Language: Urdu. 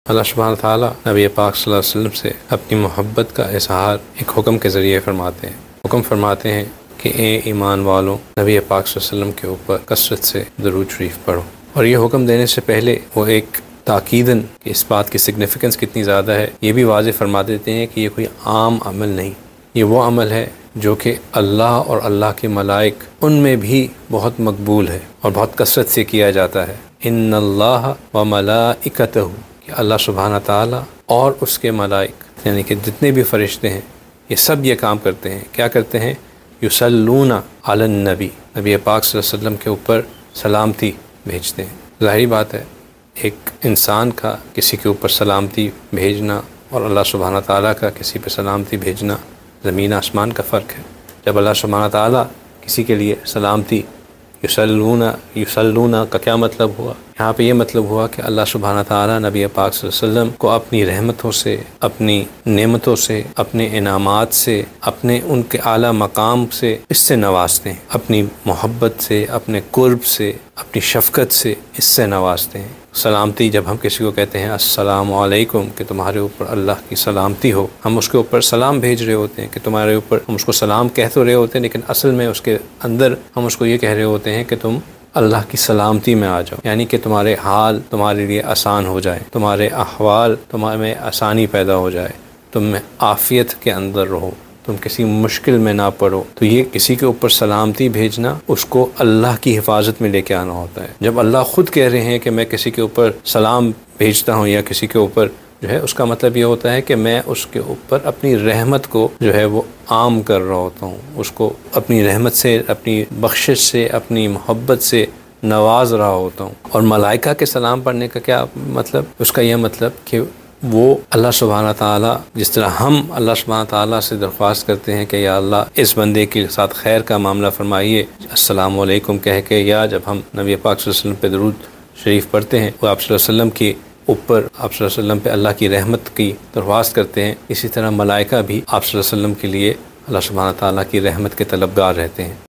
اللہ سبحانہ تعالیٰ نبی پاک صلی اللہ علیہ وسلم سے اپنی محبت کا اظہار ایک حکم کے ذریعے فرماتے ہیں۔ حکم فرماتے ہیں کہ اے ایمان والوں، نبی پاک صلی اللہ علیہ وسلم کے اوپر کثرت سے درود شریف پڑھو۔ اور یہ حکم دینے سے پہلے وہ ایک تاکیداً کہ اس بات کی سگنیفیکنس کتنی زیادہ ہے یہ بھی واضح فرما دیتے ہیں کہ یہ کوئی عام عمل نہیں، یہ وہ عمل ہے جو کہ اللہ اور اللہ کے ملائک ان میں بھی بہت مقبول ہے اور بہت کثرت سے کیا جاتا ہے۔ ان اللہ و ملائکتہ، کہ اللہ سبحانہ تعالیٰ اور اس کے ملائک یعنی کہ جتنے بھی فرشتے ہیں یہ سب یہ کام کرتے ہیں۔ کیا کرتے ہیں؟ یصلون علی النبی، نبی پاک صلی اللہ علیہ وسلم کے اوپر سلامتی بھیجتے ہیں۔ ظاہری بات ہے ایک انسان کا کسی کے اوپر سلامتی بھیجنا اور اللہ سبحانہ تعالیٰ کا کسی پہ سلامتی بھیجنا زمین آسمان کا فرق ہے۔ جب اللہ سبحانہ تعالیٰ کسی کے لیے سلامتی یصلون کا کیا مطلب ہوا؟ یہاں پہ یہ مطلب ہوا کہ اللہ سبحانہ تعالیٰ نبی پاک صلی اللہ علیہ وسلم کو اپنی رحمتوں سے، اپنی نعمتوں سے، اپنے انعامات سے، اپنے ان کے اعلیٰ مقام سے اس سے نوازتے ہیں، اپنی محبت سے، اپنے قرب سے، اپنی شفقت سے اس سے نوازتے ہیں۔ سلامتی جب ہم کسی کو کہتے ہیں السلام علیکم کہ تمہارے اوپر اللہ کی سلامتی ہو، ہم اس کے اوپر سلام بھیج رہے ہوتے ہیں کہ تمہارے اوپر، ہم اس کو سلام کہہ تو رہے ہوتے ہیں لیکن اصل میں اس کے اندر ہم اس کو یہ کہہ رہے ہوتے ہیں کہ تم اللہ کی سلامتی میں آ جاؤ، یعنی کہ تمہارے حال تمہارے لیے آسان ہو جائے، تمہارے احوال تمہارے میں آسانی پیدا ہو جائے، تم میں عافیت کے اندر رہو، تم کسی مشکل میں نہ پڑو۔ تو یہ کسی کے اوپر سلامتی بھیجنا اس کو اللہ کی حفاظت میں لے کے آنا ہوتا ہے۔ جب اللہ خود کہہ رہے ہیں کہ میں کسی کے اوپر سلام بھیجتا ہوں یا کسی کے اوپر جو ہے، اس کا مطلب یہ ہوتا ہے کہ میں اس کے اوپر اپنی رحمت کو جو ہے وہ عام کر رہا ہوتا ہوں، اس کو اپنی رحمت سے، اپنی بخشش سے، اپنی محبت سے نواز رہا ہوتا ہوں۔ اور ملائکہ کے سلام پڑھنے کا کیا مطلب؟ اس کا یہ مطلب کہ وہ اللہ سبحانہ تعالیٰ جس طرح ہم اللہ سبحانہ تعالیٰ سے درخواست کرتے ہیں کہ یا اللہ اس بندے کے ساتھ خیر کا معاملہ فرمائیے السلام علیکم کہہ کے، یا جب ہم نبی پاک صلی اللہ علیہ وسلم پہ درود شریف پڑھتے ہیں وہ آپ صلی اللہ علیہ وسلم کی اوپر، آپ صلی اللہ علیہ وسلم پہ اللہ کی رحمت کی درخواست کرتے ہیں، اسی طرح ملائکہ بھی آپ صلی اللہ علیہ وسلم کے لیے اللہ سبحانہ تعالیٰ کی رحمت کے طلبگار رہتے ہیں۔